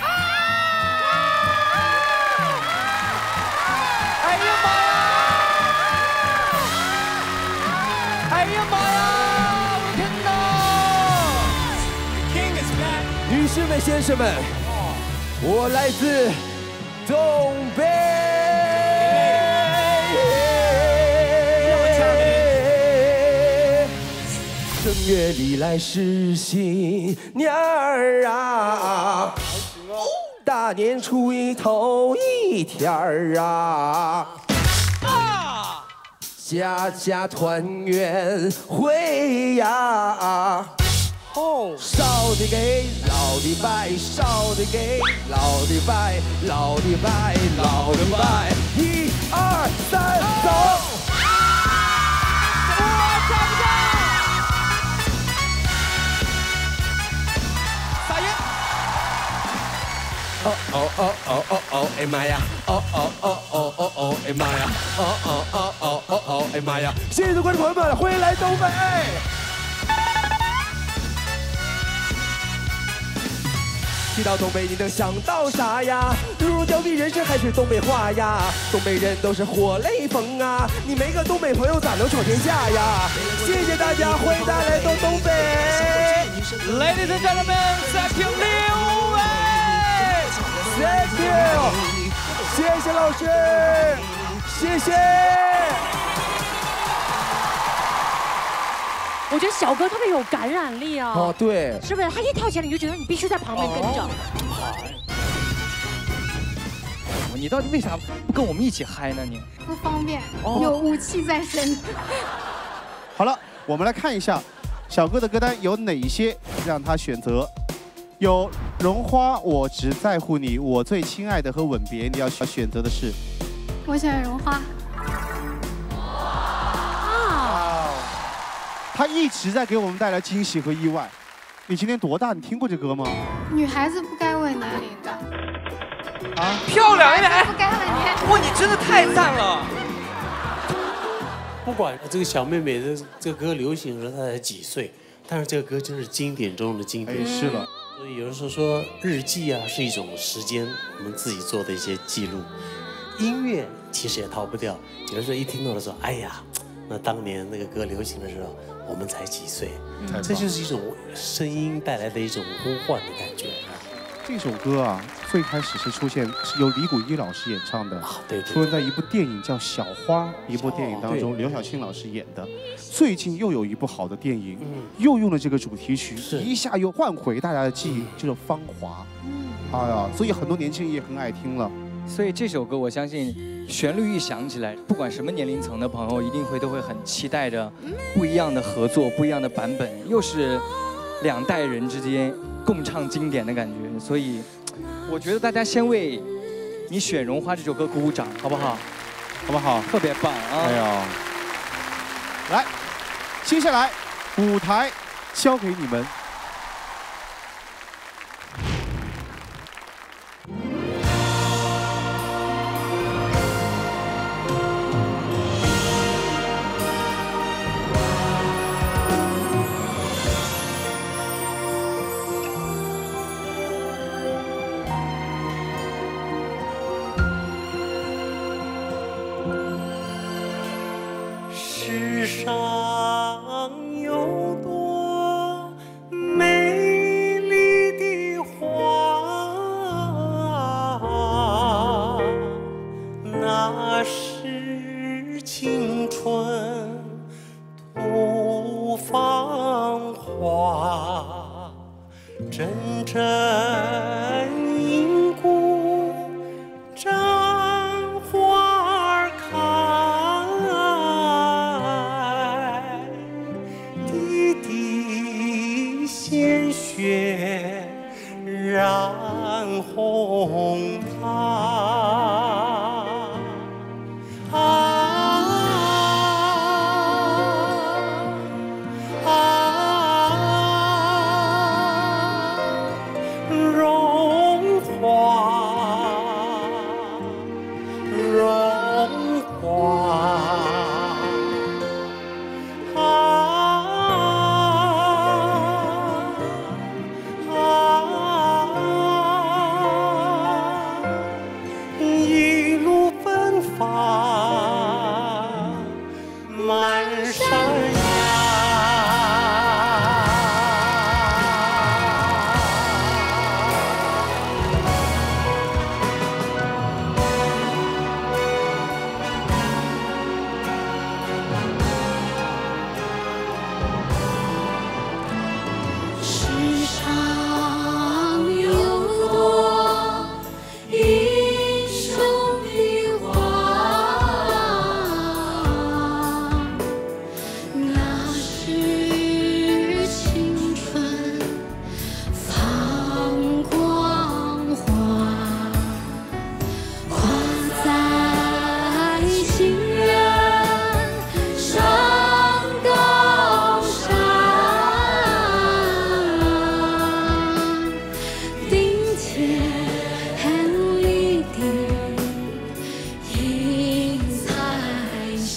呀妈呀！哎呀妈呀！我天哪！ 女士们、先生们，我来自东北，正月里来是新年儿啊，大年初一头一天儿啊，家家团圆会呀。少的给老的拜，少的给老的拜，老的拜，老的拜，1、2、3，走！ 撒野！ 哎妈呀！哎妈呀！哎妈呀！谢谢观众朋友们，欢迎来东北。提到东北，你能想到啥呀？如胶的人生还是东北话呀？东北人都是活雷锋啊！你没个东北朋友咋能闯天下呀？谢谢大家，欢迎大家来到东北。 Ladies and gentlemen， thank you 6位 ，thank you， 谢谢老师，谢谢。 我觉得小哥特别有感染力啊！ 哦，对， 是不是？他一跳起来，你就觉得你必须在旁边跟着。 你到底为啥不跟我们一起嗨呢？你不方便，有武器在身。 好了，我们来看一下小哥的歌单有哪些让他选择。有绒花，我只在乎你，我最亲爱的和吻别。你要选择的是？ 我选绒花。 他一直在给我们带来惊喜和意外。你今年多大？你听过这歌吗？ 女孩子不该问年龄的。 漂亮一点！ 不该问年龄。 哇，你真的太赞了！ 不管这个小妹妹这个歌流行的时候她才几岁，但是这个歌真是经典中的经典。 是了。 所以有的时候说日记啊是一种时间我们自己做的一些记录，音乐其实也逃不掉。有的时候一听到的时候，哎呀，那当年那个歌流行的时候，我们才几岁，这就是一种声音带来的一种呼唤的感觉。 这首歌啊，最开始是由李谷一老师演唱的， 对， 出现在一部电影叫《小花》一部电影当中，刘晓庆老师演的。最近又有一部好的电影，又用了这个主题曲，一下又唤回大家的记忆，就是《芳华》。哎呀，所以很多年轻人也很爱听了。 所以这首歌，我相信旋律一响起来，不管什么年龄层的朋友，一定都会很期待着不一样的合作，不一样的版本，又是2代人之间共唱经典的感觉。所以，我觉得大家先为你选《绒花》这首歌鼓鼓掌，好不好？ 好不好？ 特别棒啊！ 哎呀，来，接下来舞台交给你们。 世上有多美丽的花，那是青春吐芳华，阵阵银鼓沾花开，滴滴鲜血染红它。绒花，绒花，一路奔放，满山世上有多英雄的花，那是青春放光华，挂在行人上高山。顶天立地迎彩霞，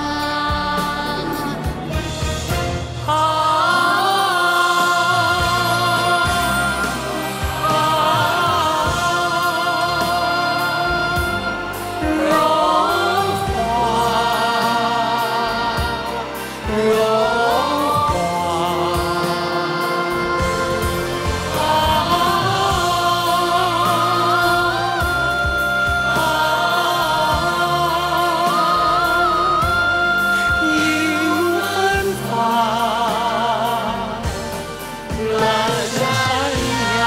绒花，绒花。一路奔放，满山崖。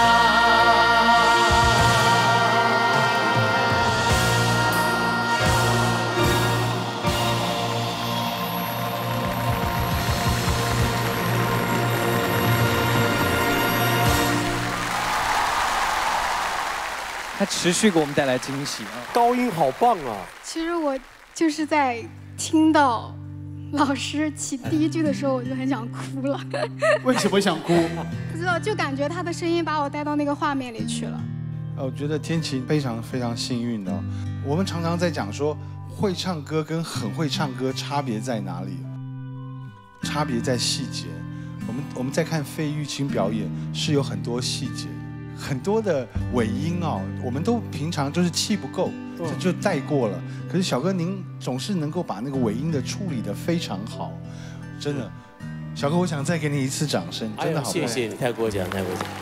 它持续给我们带来惊喜啊！ 高音好棒啊！ 其实我就是在听到老师起第一句的时候，我就很想哭了。 为什么想哭？ 不知道，就感觉他的声音把我带到那个画面里去了。 我觉得天琪非常非常幸运的。我们常常在讲说， 会唱歌跟很会唱歌差别在哪里？差别在细节。我们在看费玉清表演是有很多细节，很多的尾音啊，我们都平常就是气不够，就带过了。可是小哥您总是能够把那个尾音的处理得非常好，真的。小哥，我想再给你一次掌声，真的好。 谢谢你，太过奖，太过奖。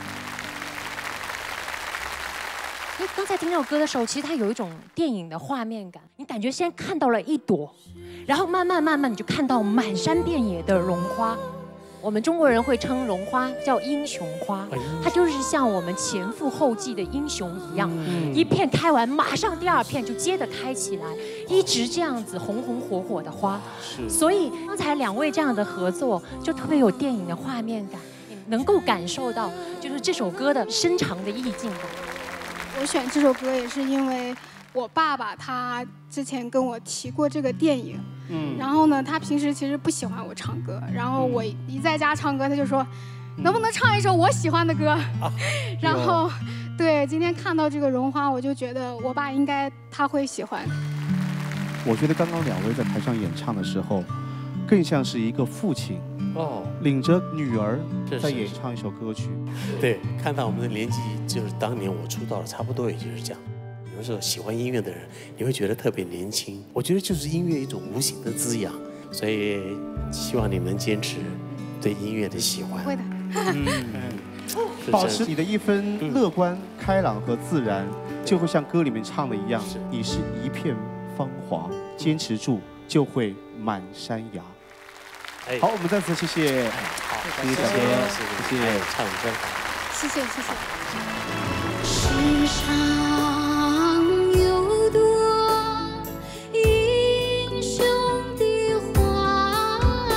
因为刚才听那首歌的时候，其实它有一种电影的画面感，你感觉先看到了一朵，然后慢慢你就看到满山遍野的绒花。我们中国人会称绒花叫英雄花，它就是像我们前赴后继的英雄一样，一片开完，马上第二片就接着开起来，一直这样子红红火火的花。所以刚才两位这样的合作，就特别有电影的画面感，能够感受到就是这首歌的深长的意境感。 我选这首歌也是因为我爸爸他之前跟我提过这个电影，然后呢，他平时其实不喜欢我唱歌，然后我一在家唱歌，他就说，能不能唱一首我喜欢的歌？然后，对，今天看到这个绒花，我就觉得我爸应该他会喜欢。 我觉得刚刚两位在台上演唱的时候，更像是一个父亲领着女儿在演唱一首歌曲。 对，看到我们的年纪，就是当年我出道了，差不多也就是这样。有的时候喜欢音乐的人，你会觉得特别年轻。我觉得就是音乐一种无形的滋养，所以希望你们坚持对音乐的喜欢。 会的。 保持你的一分乐观、开朗和自然，就会像歌里面唱的一样，你是一片芳华，坚持住就会满山芽。好，我们再次谢谢，谢谢小哥，谢谢唱歌， 谢谢谢谢。 世上有朵英雄的花，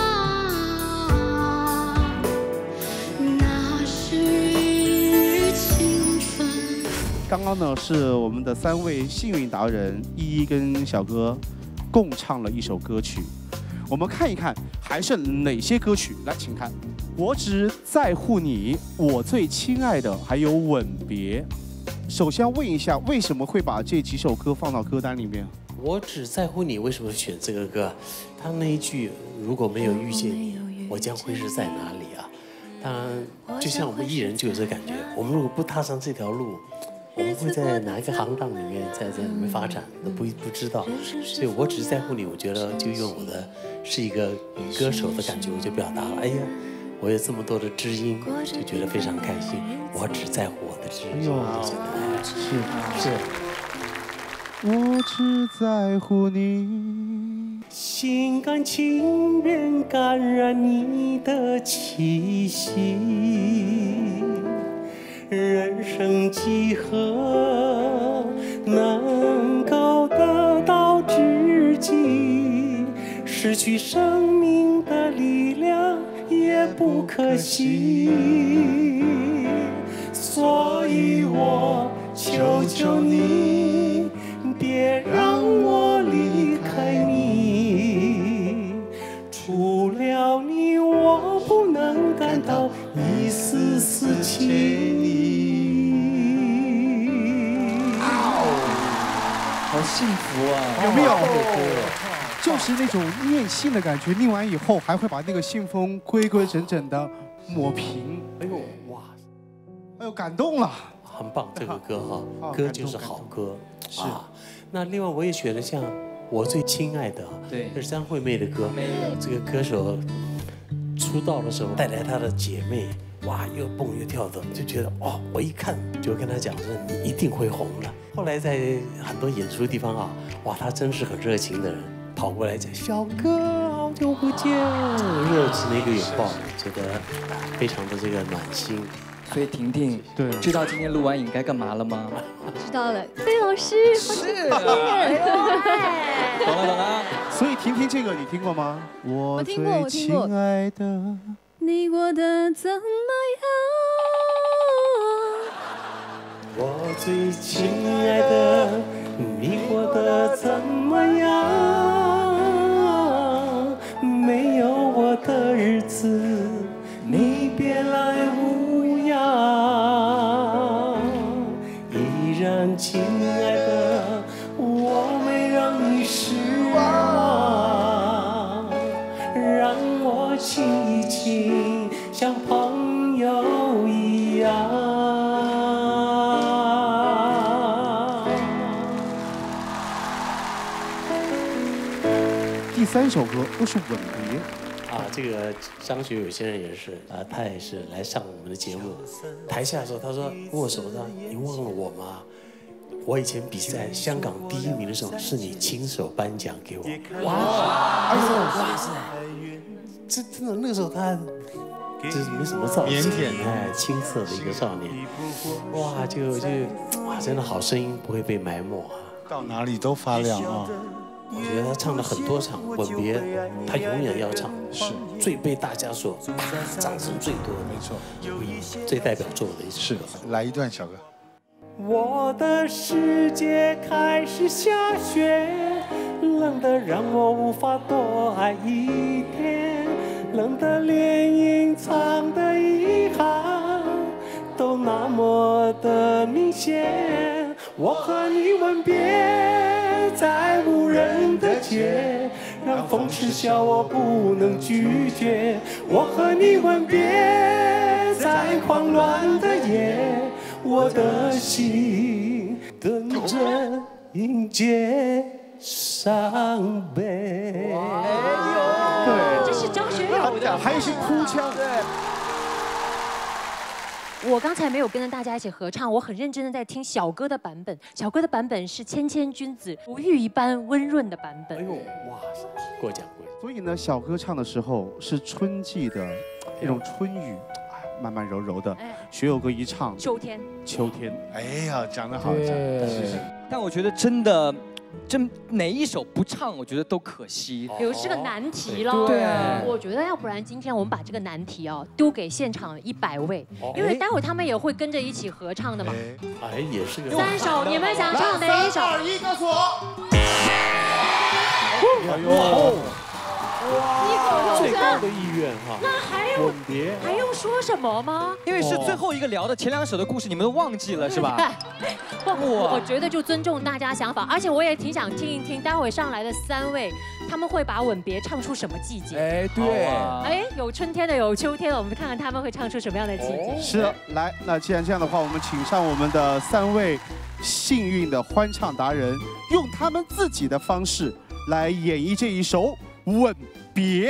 那是青春。 刚刚呢是我们的3位幸运达人依依跟小哥共唱了一首歌曲。我们看一看还剩哪些歌曲，来，请看。我只在乎你，我最亲爱的，还有吻别。首先要问一下，为什么会把这几首歌放到歌单里面？ 我只在乎你，为什么选这个歌？他那一句如果没有遇见你，我将会是在哪里啊？当然，就像我们艺人就有这感觉，我们如果不踏上这条路，我们会在哪一个行当里面，在里面发展都不知道。所以我只在乎你，我觉得就用我的是一个歌手的感觉，我就表达了。哎呀，我有这么多的知音，就觉得非常开心。我只在乎我的知音，是。 我只在乎你， 心甘情愿感染你的气息。人生几何能够得到知己？失去生命的力量也不可惜。所以我求求你，别让我离开你。除了你，我不能感到一丝丝情意。 好幸福啊！ 有没有？就是那种念信的感觉，念完以后还会把那个信封规规整整的抹平。哎呦，哇！哎呦，感动了。 很棒，这个歌哈，歌就是好歌。是。那另外我也选了像我最亲爱的，对，这是张惠妹的歌。这个歌手出道的时候带来她的姐妹，哇，又蹦又跳的，就觉得哦，我一看就跟她讲说你一定会红的。后来在很多演出的地方啊，哇，她真是很热情的人，跑过来讲小哥好久不见，热情的一个拥抱，觉得非常的这个暖心。 所以婷婷，对，知道今天录完影该干嘛了吗？ 知道了，费老师， 是啊， 懂了。所以婷婷这个你听过吗？我最亲爱的， 你过得怎么样？ 我最亲爱的，你过得怎么样？没有我的日子，你别来无恙。依然亲爱的，我没让你失第3首歌都是吻别。 这个张学友先生也是他也是来上我们的节目。台下的时候，他说跟我说呢，你忘了我吗？我以前比赛香港第1名的时候，是你亲手颁奖给我。哇塞！这真的那个时候他就是没什么造型，腼腆青涩的一个少年。哇，哇，真的好声音不会被埋没啊！ 到哪里都发亮啊！ 我觉得他唱了很多场《吻别》，他永远要唱，是最被大家所掌声最多的， 没错， 最代表作的一首。 是，来一段小歌。 我的世界开始下雪，冷得让我无法多爱一天，冷得连隐藏的遗憾都那么的明显。我和你吻别在无人的街，让风痴笑我不能拒绝。我和你吻别在狂乱的夜，我的心等着迎接伤悲。 对，这是张学友的， 还有一些哭腔。对。 我刚才没有跟着大家一起合唱，我很认真的在听小哥的版本。小哥的版本是谦谦君子如玉一般温润的版本。 哎呦，哇，过奖过奖。 所以呢，小哥唱的时候是春季的那种春雨，慢慢柔柔的。学友哥一唱， 秋天。 秋天。哎呀，讲得好， 但我觉得真的。哪一首不唱，我觉得都可惜。 是个难题喽。对，我觉得要不然今天我们把这个难题丢给现场100位，因为待会他们也会跟着一起合唱的嘛。 也是个。 3首，你们想唱哪一首 ？3、2、1，告诉我。 哎呦！哇，最高的意愿哈。 那还用说什么吗？ 因为是最后一个聊的，前2首的故事你们都忘记了是吧？ 我觉得就尊重大家想法，而且我也挺想听一听待会上来的3位，他们会把吻别唱出什么季节？对，有春天的，有秋天的，我们看看他们会唱出什么样的季节。 是，来，那既然这样的话，我们请上我们的3位幸运的欢唱达人，用他们自己的方式来演绎这一首《吻别》。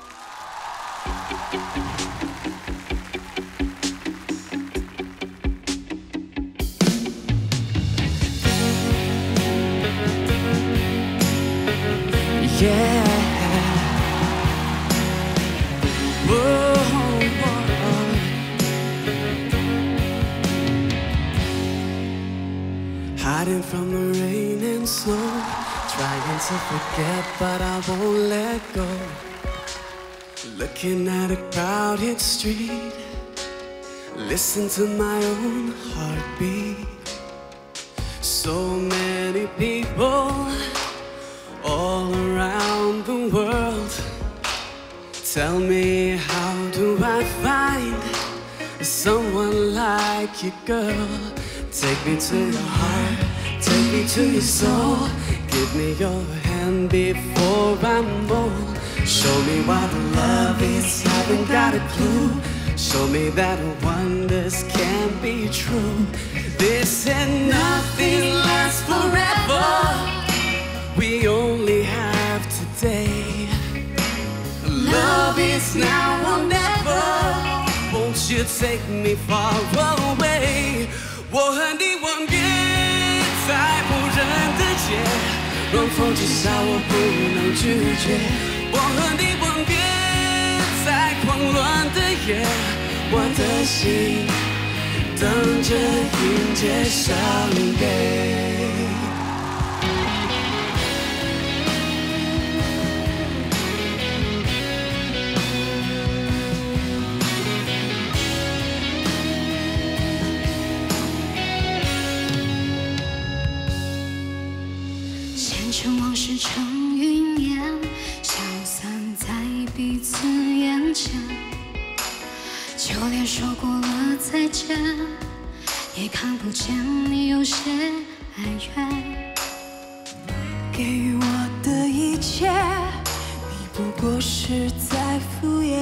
Hiding from the rain and snow, trying to forget but I won't let go. Looking at a crowded street, listen to my own heartbeat. So many people all around the world. Tell me, how do I find someone like you, girl? Take me to your heart, take me to your soul. Give me your hand before I'm old. Show me what love is, haven't got a clue. Show me that wonders can't be true. This and nothing lasts forever. We only have today. Love is now or never. Won't you take me far away? 我和你吻别在无人的街，让风痴笑我不能拒绝。我和你吻别在狂乱的夜，我的心等着迎接伤悲。 前尘往事成云烟，消散在彼此眼前。就连说过了再见，也看不见你有些哀怨。 给予我的一切，你不过是在敷衍。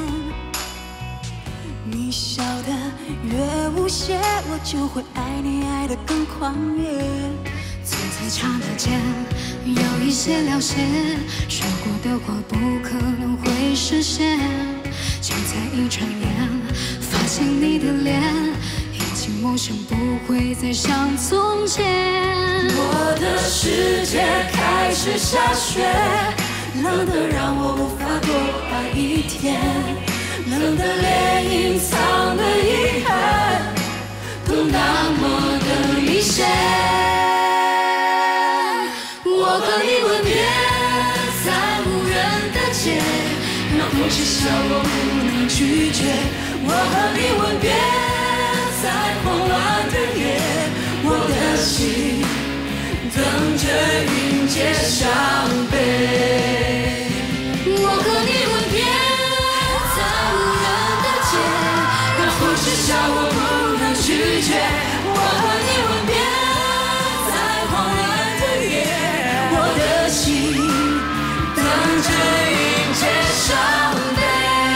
你笑得越无邪，我就会爱你爱得更狂野。 总在刹那间，有一些了解，说过的话不可能会实现。就在一转眼，发现你的脸已经陌生，不会再像从前。我的世界开始下雪，冷得让我无法多活一天，冷得连隐藏的遗憾都那么的明显。我和你吻别在无人的街，让空气笑我不能拒绝。我和你吻别在慌乱的夜，我的心等着迎接伤悲。我和你吻别在无人的街，让空气笑我不能拒绝。我和你吻别在慌乱的夜，我的心等着迎接伤悲。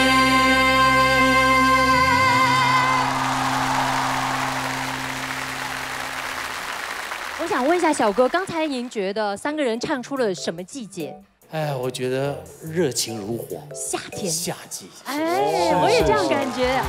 我想问一下小哥，刚才您觉得3个人唱出了什么季节？ 哎，我觉得热情如火， 夏天， 夏季。 哎，我也这样感觉。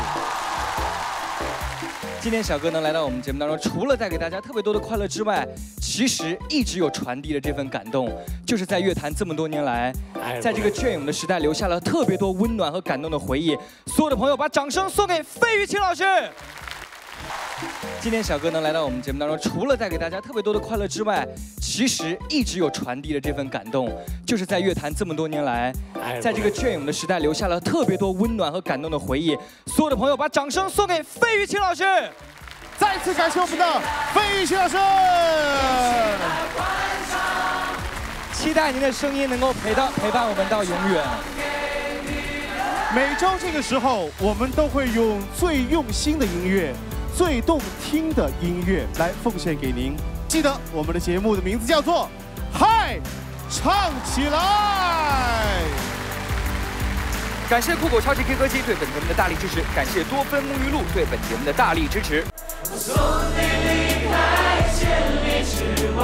今天小哥能来到我们节目当中，除了带给大家特别多的快乐之外，其实一直有传递的这份感动，就是在乐坛这么多年来，在这个隽永的时代留下了特别多温暖和感动的回忆。所有的朋友，把掌声送给费玉清老师。今天小哥能来到我们节目当中，除了带给大家特别多的快乐之外，其实一直有传递的这份感动，就是在乐坛这么多年来，在这个隽永的时代留下了特别多温暖和感动的回忆。所有的朋友，把掌声送给费玉清老师。 再次感谢我们的费玉清老师。 期待您的声音能够陪伴我们到永远。 每周这个时候，我们都会用最用心的音乐、最动听的音乐来奉献给您。记得我们的节目的名字叫做《嗨，唱起来》。 感谢酷狗超级 K 歌机对本节目的大力支持，感谢多芬沐浴露对本节目的大力支持。 我送你离开千里之外。